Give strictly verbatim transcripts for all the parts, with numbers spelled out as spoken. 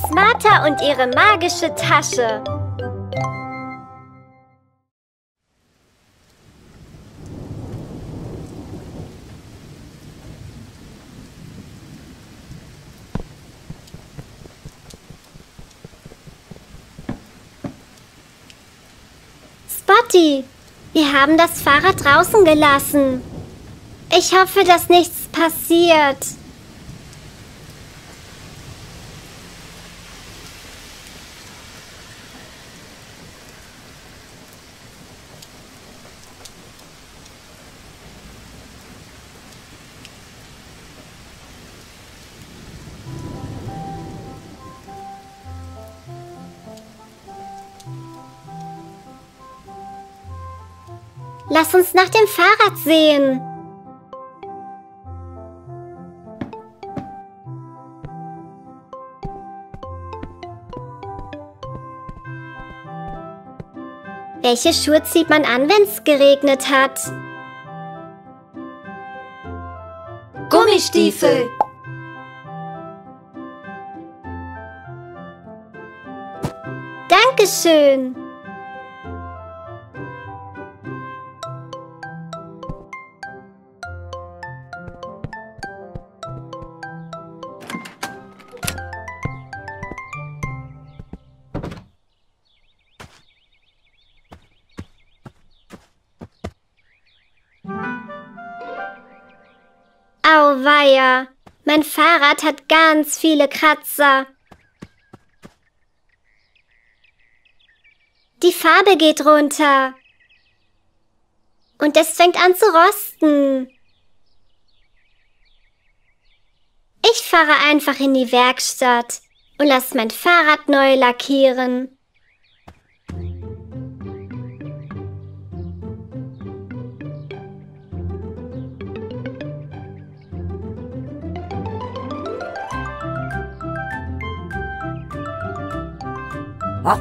Smarta und ihre magische Tasche. Spotty, wir haben das Fahrrad draußen gelassen. Ich hoffe, dass nichts passiert. Lass uns nach dem Fahrrad sehen. Welche Schuhe zieht man an, wenn es geregnet hat? Gummistiefel. Dankeschön. Auweia, mein Fahrrad hat ganz viele Kratzer. Die Farbe geht runter. Und es fängt an zu rosten. Ich fahre einfach in die Werkstatt und lasse mein Fahrrad neu lackieren. Ah.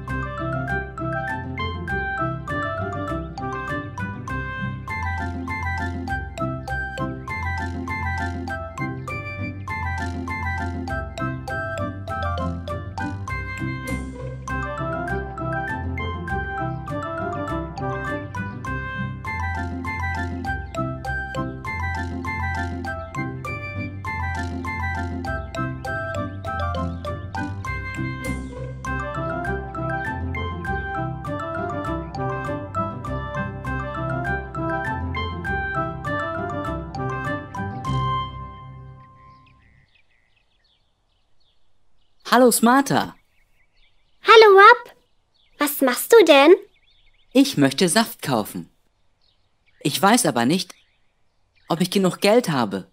Hallo Smarta. Hallo Rob, was machst du denn? Ich möchte Saft kaufen. Ich weiß aber nicht, ob ich genug Geld habe.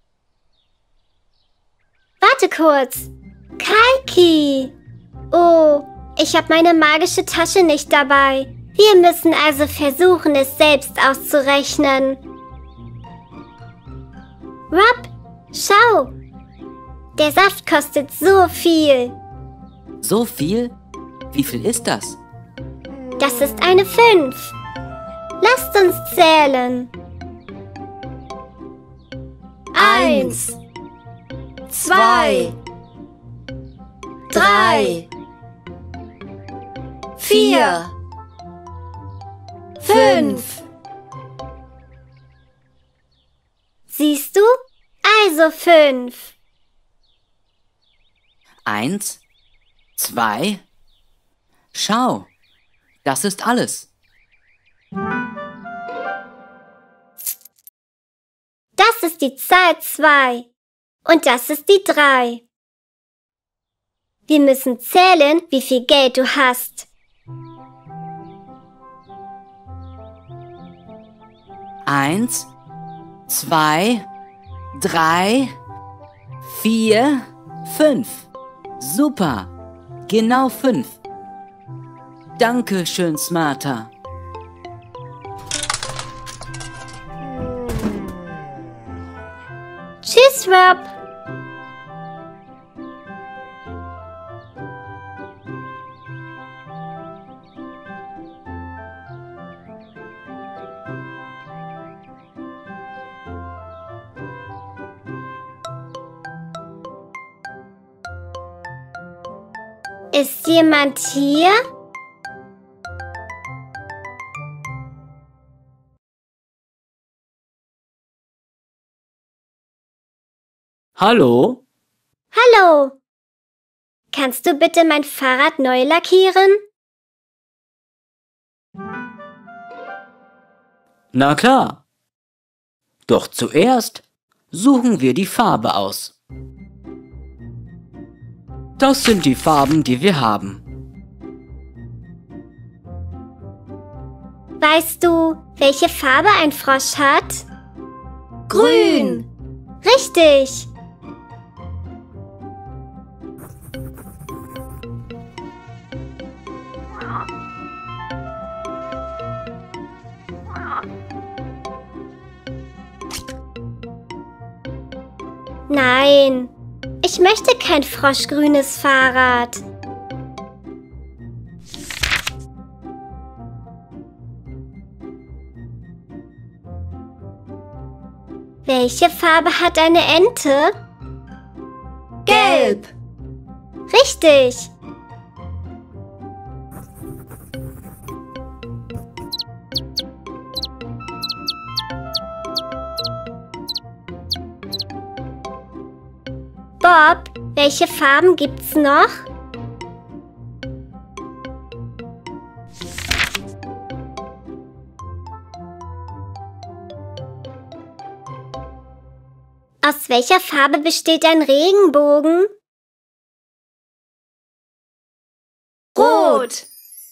Warte kurz. Kalki! Oh, ich habe meine magische Tasche nicht dabei. Wir müssen also versuchen, es selbst auszurechnen. Rob, schau! Der Saft kostet so viel. So viel? Wie viel ist das? Das ist eine fünf. Lasst uns zählen. Eins, zwei, drei, vier, fünf. Siehst du? Also fünf. Eins, zwei. Schau, das ist alles. Das ist die Zahl zwei. Und das ist die drei. Wir müssen zählen, wie viel Geld du hast. Eins, zwei, drei, vier, fünf. Super, genau fünf. Danke schön, Smarta. Tschüss, Rob. Ist jemand hier? Hallo? Hallo. Kannst du bitte mein Fahrrad neu lackieren? Na klar. Doch zuerst suchen wir die Farbe aus. Das sind die Farben, die wir haben. Weißt du, welche Farbe ein Frosch hat? Grün. Richtig. Nein, ich möchte kein froschgrünes Fahrrad. Welche Farbe hat eine Ente? Gelb. Richtig. Bob, welche Farben gibt's noch? Aus welcher Farbe besteht ein Regenbogen? Rot.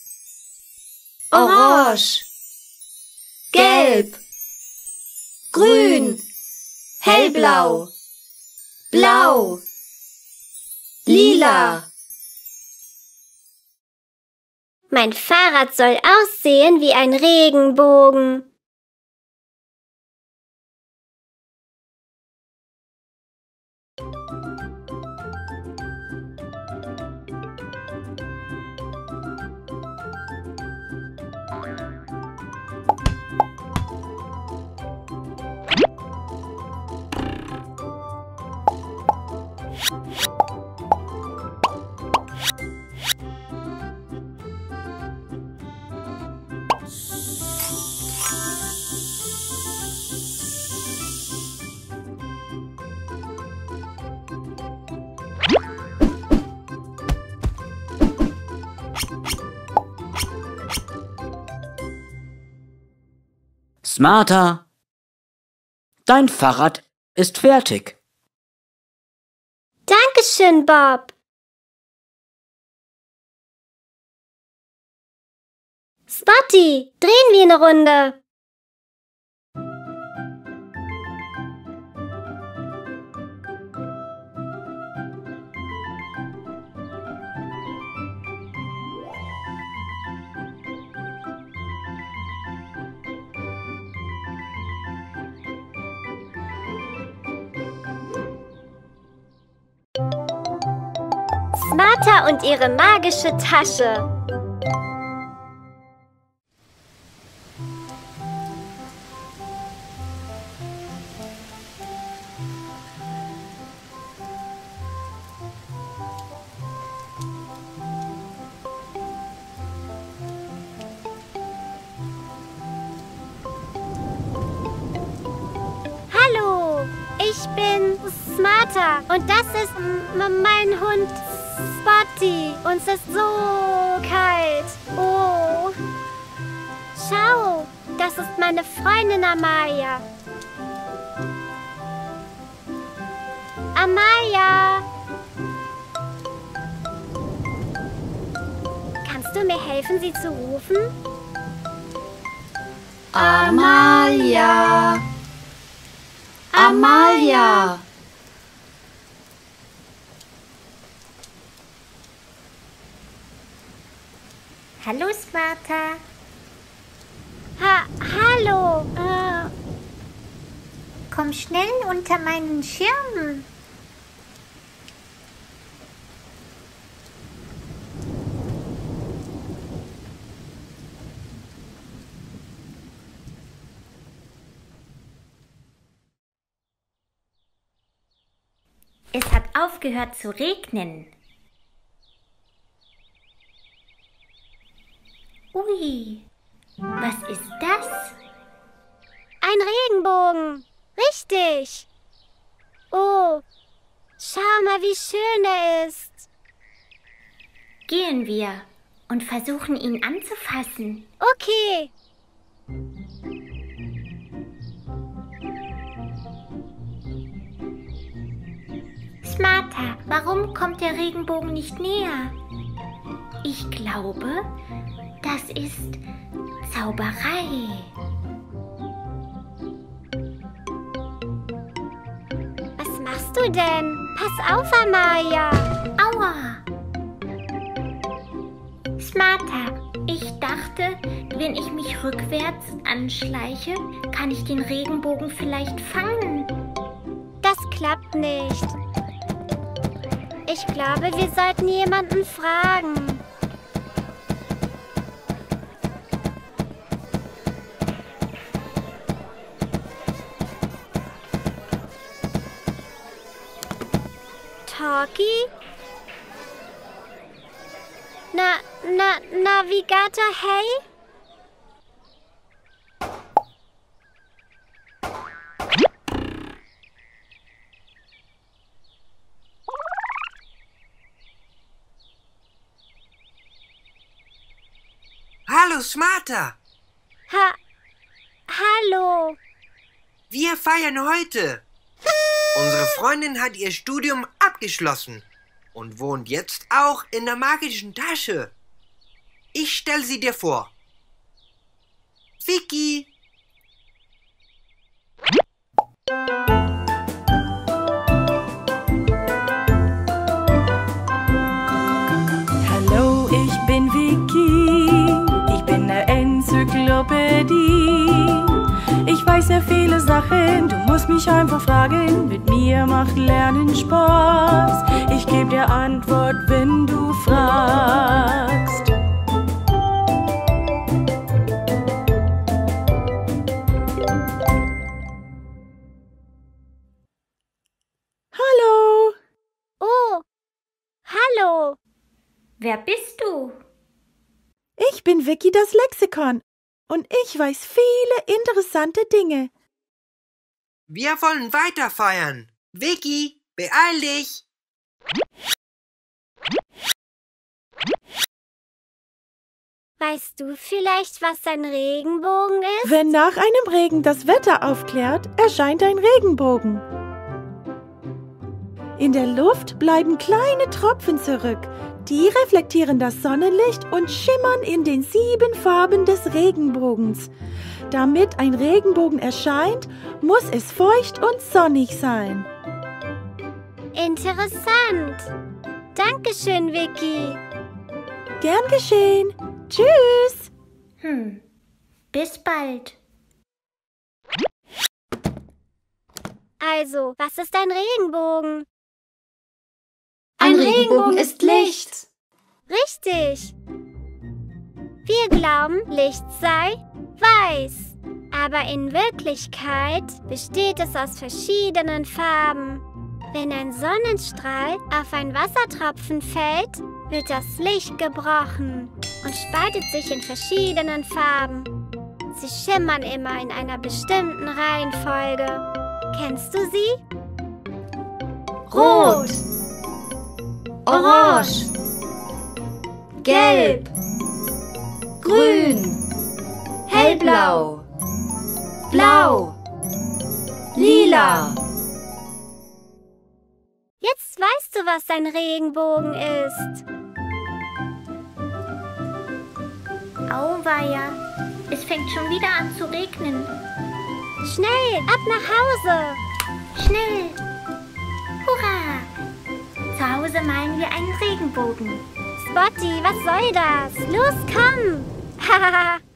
Orange. Gelb. Grün. Hellblau. Blau. Lila. Mein Fahrrad soll aussehen wie ein Regenbogen. Smarter, dein Fahrrad ist fertig. Dankeschön, Bob. Spotty, drehen wir eine Runde. Smarter und ihre magische Tasche. Hallo, ich bin Smarter und das ist m- mein Hund Spotty. Uns ist so kalt. Oh. Schau, das ist meine Freundin Amalia. Amalia. Kannst du mir helfen, sie zu rufen? Amalia. Amalia. Hallo, Smarter. Ha, hallo. Äh, komm schnell unter meinen Schirm. Es hat aufgehört zu regnen. Ui, was ist das? Ein Regenbogen. Richtig. Oh, schau mal, wie schön er ist. Gehen wir und versuchen, ihn anzufassen. Okay. Smarta, warum kommt der Regenbogen nicht näher? Ich glaube, das ist Zauberei. Was machst du denn? Pass auf, Amaya. Aua! Smarta, ich dachte, wenn ich mich rückwärts anschleiche, kann ich den Regenbogen vielleicht fangen. Das klappt nicht. Ich glaube, wir sollten jemanden fragen. Talkie? Na, na, Navigator, hey? Hallo, Smarta! Ha, hallo. Wir feiern heute. Unsere Freundin hat ihr Studium abgeschlossen und wohnt jetzt auch in der magischen Tasche. Ich stell sie dir vor. Vicky! Hallo, ich bin Vicky. Ich bin eine Enzyklopädie. Ich weiß sehr viele Sachen, du musst mich einfach fragen. Mit mir macht Lernen Spaß. Ich geb dir Antwort, wenn du fragst. Hallo! Oh, hallo. Wer bist du? Ich bin Vicky das Lexikon. Und ich weiß viele interessante Dinge. Wir wollen weiter feiern. Vicky, beeil dich! Weißt du vielleicht, was ein Regenbogen ist? Wenn nach einem Regen das Wetter aufklärt, erscheint ein Regenbogen. In der Luft bleiben kleine Tropfen zurück. Die reflektieren das Sonnenlicht und schimmern in den sieben Farben des Regenbogens. Damit ein Regenbogen erscheint, muss es feucht und sonnig sein. Interessant. Dankeschön, Vicky. Gern geschehen. Tschüss. Hm, bis bald. Also, was ist ein Regenbogen? Ein Regenbogen ist Licht. Richtig. Wir glauben, Licht sei weiß. Aber in Wirklichkeit besteht es aus verschiedenen Farben. Wenn ein Sonnenstrahl auf einen Wassertropfen fällt, wird das Licht gebrochen und spaltet sich in verschiedenen Farben. Sie schimmern immer in einer bestimmten Reihenfolge. Kennst du sie? Rot, Orange, Gelb, Grün, Hellblau, Blau, Lila. Jetzt weißt du, was ein Regenbogen ist. Auweia, es fängt schon wieder an zu regnen. Schnell, ab nach Hause. Schnell! Hurra! Zu Hause malen wir einen Regenbogen. Spotty, was soll das? Los, komm! Hahaha.